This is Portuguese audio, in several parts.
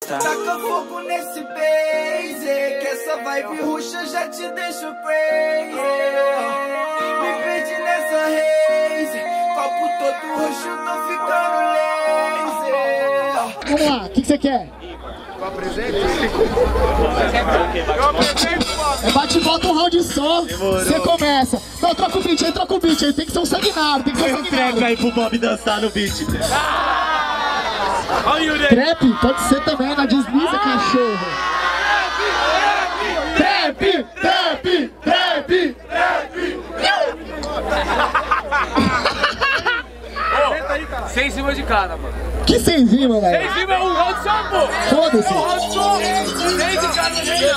Taca fogo nesse base, que essa vibe ruxa já te deixa crazy. Me perdi nessa haze, copo todo roxo, tô ficando lazy. Vamos lá, o que você quer? Eu apresento? É bate e volta um round só, você começa. Não, troca o beat aí, tem que ser um sanguinário, tem que ser um sanguinário. Trap aí pro Bob dançar no beat. Trap, pode ser também, na desliza, cachorro. Trap, trap, trap, trap. 100 em cima de cada, mano. Que 100 em cima, velho? 100 em cima é um round só, pô. Foda-se. Um round só. 100 de cada,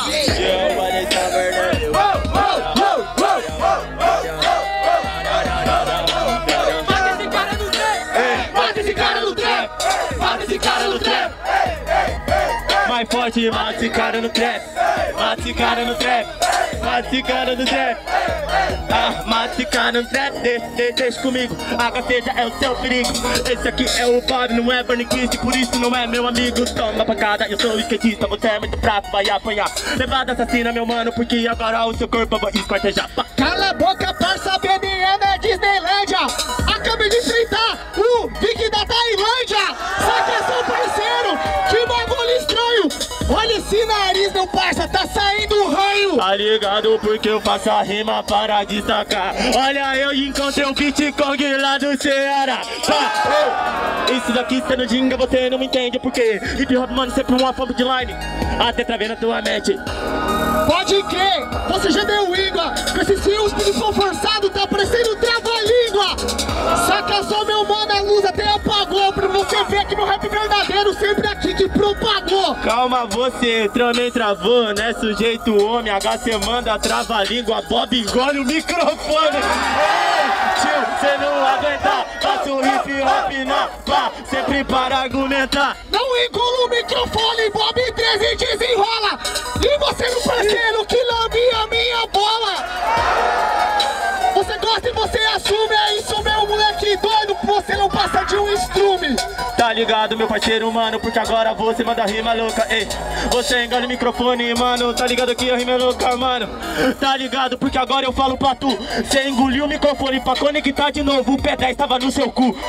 Mata esse cara no trap! Mata esse cara no trap! Mais forte, mata esse cara no trap! Mata esse cara no trap! Mata esse cara no trap! Ah, mata esse cara no trap! Deixa comigo, a cafeja é o seu perigo. Esse aqui é o Bob, não é Burning Kiss, por isso não é meu amigo. Toma pancada, eu sou skatista, você é muito fraco, vai apanhar. Levada assassina, meu mano, porque agora o seu corpo eu vou esquartejar. Cala a boca, parça, BBM é Disneylândia. Acabei de enfrentar o Viking da Tailândia. Sabe que é seu parceiro? Que bagulho estranho. Olha esse nariz, meu parça, tá saindo um ranho. Tá ligado porque eu faço a rima para destacar. Olha, eu encontrei o Beat Kong lá do Ceará. Isso daqui cê não dinga, você não me entende porque hip hop, mano, sempre uma pompa de line. Até travendo a tua mente. Pode crer, você já deu íngua. Com esse seus que for forçado, tá parecendo trava-língua. Saca só, meu mano, a luz até apagou. Pra você ver que meu rap verdadeiro sempre aqui que propagou. Calma, você também travou, né? Sujeito homem, HC manda trava-língua. Bob engole o microfone. Ei, tio, cê não aguenta. Faço hip hop na pá, sempre para argumentar. Não engula o microfone, Bob 13 desenrola. E você, meu parceiro, que lambia a minha bola. Você gosta e você assume, é isso, meu moleque doido. Você não passa de um estrume. Tá ligado, meu parceiro, mano, porque agora você manda rima louca, ei. Você engole o microfone, mano, tá ligado que a rima é louca, mano. Tá ligado, porque agora eu falo pra tu. Você engoliu o microfone pra conectar de novo, o P10 tava no seu cu.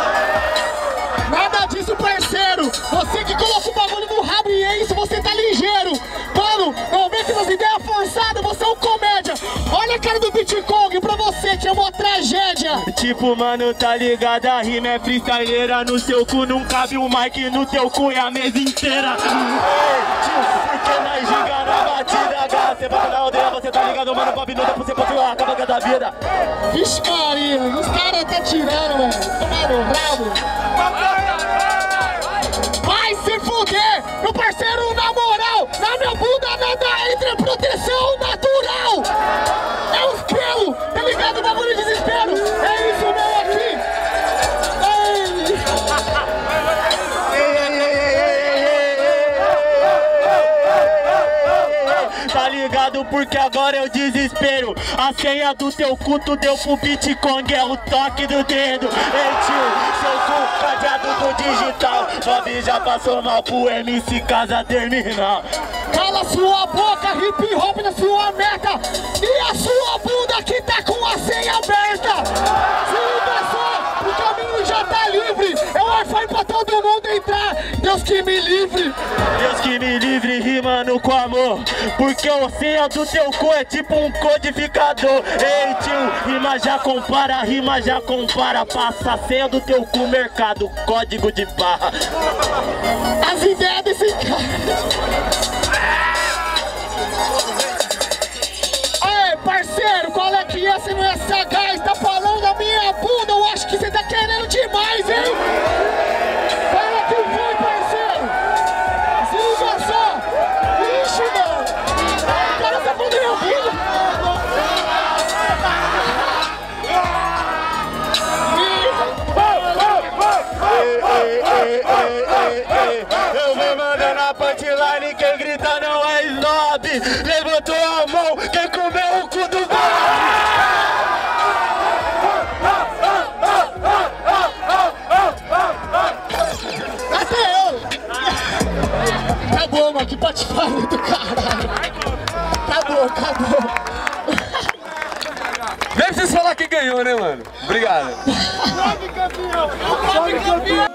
Nada disso, parceiro. Você que coloca o bagulho no rabo e é isso, você tá ligeiro. Mano, não vem com essas ideias forçadas, você é um comédia. Olha a cara do Bitcoin pra você, que é uma tragédia. Tipo, mano, tá ligado, a rima é freestyleira. No seu cu não cabe o mic, no teu cu é a mesa inteira. Ei, tio, porque nós giga na batida H. Você vai na aldeia, você tá ligado, mano, Bob não dá pra você continuar a cabanca da vida. Vixe Maria, os caras tá tirando, velho. Tomaram rabo. Vai se fuder, meu parceiro, na moral. Na minha bunda nada entra, proteção natural. É os pelos, tá ligado? Bagulho de desespero. É isso, meu aqui. Tá ligado, porque agora é o desespero. A senha do teu culto deu pro Bitcoin, é o toque do dedo. Ei, tio, seu cu cadeado do digital. Bob já passou mal pro MC Casa Terminal. Cala sua boca, hip hop na sua meta. E a sua bunda que tá com a senha aberta. Se liga só, o caminho já tá livre. É o Wi-Fi pra todo mundo entrar. Deus que me livre. Deus que me livre rimando com amor. Porque o senha do teu cu é tipo um codificador. Ei, tio, rima já compara. Passa a senha do teu cu, mercado, código de barra. As ideias desse cara. Ei, parceiro, qual é que é? Você não é sagaz, tá falando da minha bunda. Eu acho que você tá querendo demais, hein? Fala que foi, parceiro. Se liga só. Ixi, mano. O cara tá falando da minha bunda. Eu vou mandando a punchline, quem grita não é snob. Levantou a mão, quem comeu o cu do Bob. Até eu. mano, que patifaria do caralho. Acabou. Nem preciso falar quem ganhou, né, mano? Obrigado. Salve campeão!